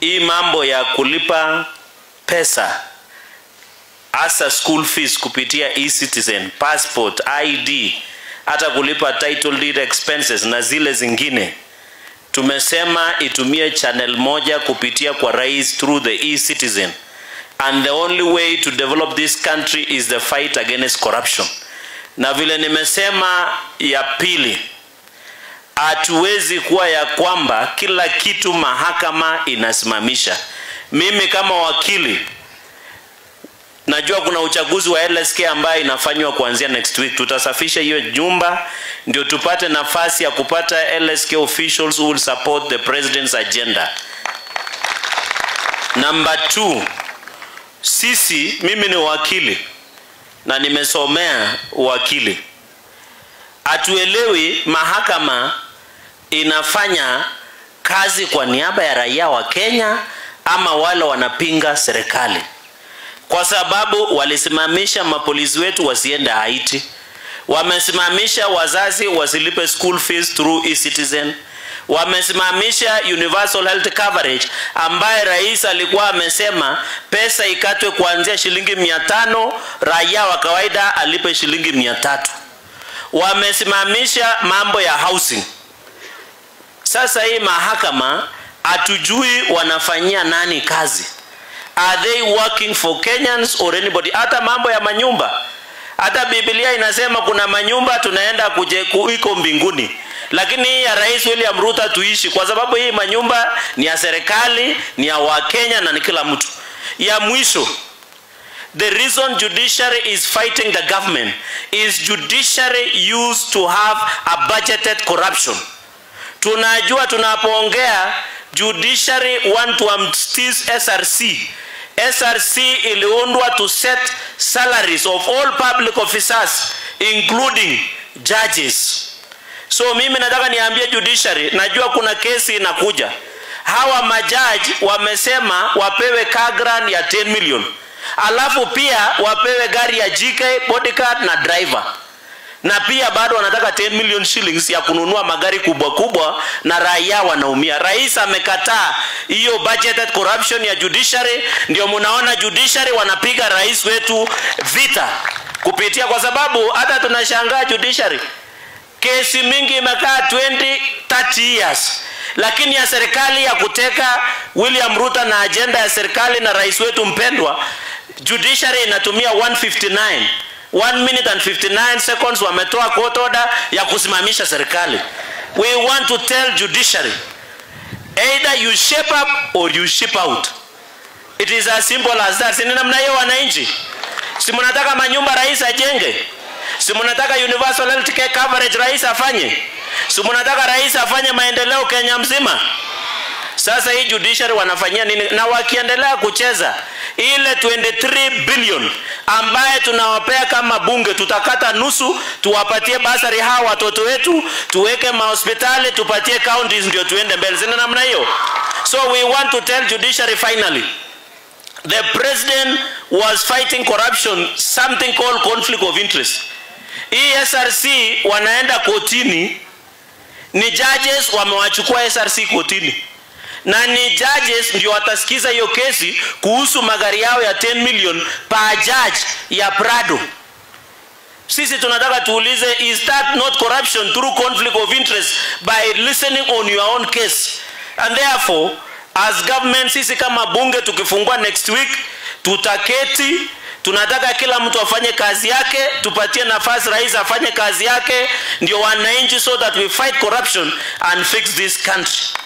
hii mambo ya kulipa pesa asa school fees kupitia e-citizen, passport, ID, hata kulipa title deed expenses na zile zingine, tumesema itumie channel moja kupitia kwa rais through the e-citizen. And the only way to develop this country is the fight against corruption. Na vile nimesema ya pili, hatuwezi kuwa ya kwamba kila kitu mahakama inasimamisha. Mimi kama wakili najua kuna uchaguzi wa LSK ambayo inafanywa kuanzia next week. Tutasafisha hiyo jumba ndio tupate nafasi ya kupata LSK officials who will support the president's agenda. Number 2, mimi ni wakili na nimesomea wakili. Atuelewi mahakama inafanya kazi kwa niaba ya raia wa Kenya ama wale wanapinga serikali. Kwa sababu walisimamisha mapolisi wetu wasiende Haiti, wamesimamisha wazazi wasilipe school fees through e-citizen, wamesimamisha universal health coverage ambaye rais alikuwa amesema pesa ikatwe kuanzia shilingi 500, raia wa kawaida alipe shilingi 300. Wamesimamisha mambo ya housing. Sasa hii mahakama hatujui wanafanyia nani kazi. Are they working for Kenyans or anybody? Hata mambo ya manyumba, hata Biblia inasema kuna manyumba tunaenda iko mbinguni, lakini ya Rais William Ruto tuishi, kwa sababu hii manyumba ni ya serikali, ni ya Wakenya na ni kila mtu. Ya mwisho, the reason judiciary is fighting the government is judiciary used to have a budgeted corruption. Tunajua tunapoongea judiciary want to amnesties SRC. SRC iliundwa to set salaries of all public officers including judges. So mimi nataka niambie judiciary, najua kuna kesi inakuja. Hawa majaji wamesema wapewe kagran ya 10 million. Alafu pia wapewe gari ya GK, bodyguard na driver. Na pia bado wanataka 10 million shillings ya kununua magari kubwa kubwa na raia wanaumia. Rais amekataa hiyo budgeted corruption ya judiciary, ndio mnaona judiciary wanapiga rais wetu vita kupitia, kwa sababu hata tunashangaa judiciary. Kesi mingi imekaa 20-30 years. Lakini ya serikali ya kuteka William Ruto na agenda ya serikali na rais wetu mpendwa, judiciary inatumia 1 minute and 59 seconds wametoa court order ya kusimamisha serikali. We want to tell judiciary, either you shape up or you ship out. It is as simple as that. Si namna hiyo wananchi? Si mnataka manyumba rais ajenge? Si mnataka universal health care coverage rais afanye? Si mnataka rais afanye maendeleo Kenya mzima? Sasa hii judiciary wanafanyia nini? Na wakiendelea kucheza ile 23 billion ambaye tunawapea kama bunge, tutakata nusu tuwapatie basari hawa watoto wetu, tuweke mahospitali, tupatie counties ndio tuende mbele. Sina namna hiyo. So we want to tell judiciary finally, the president was fighting corruption, something called conflict of interest. SRC wanaenda kotini, ni judges wamewachukua SRC kotini. Na ni judges ndio watasikiza hiyo kesi kuhusu magari yao ya 10 million per judge ya Prado. Sisi tunataka tuulize, is that not corruption through conflict of interest by listening on your own case? And therefore, as government, sisi kama bunge tukifungua next week, tutaketi, tunataka kila mtu afanye kazi yake, tupatie nafasi rais afanye kazi yake, ndio wananchi, so that we fight corruption and fix this country.